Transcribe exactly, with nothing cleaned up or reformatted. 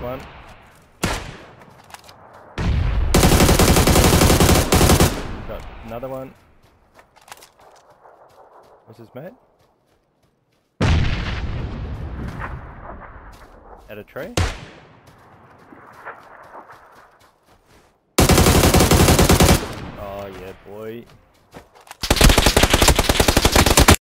one. Got another one. What's his mate? At a tree? Oh yeah, boy.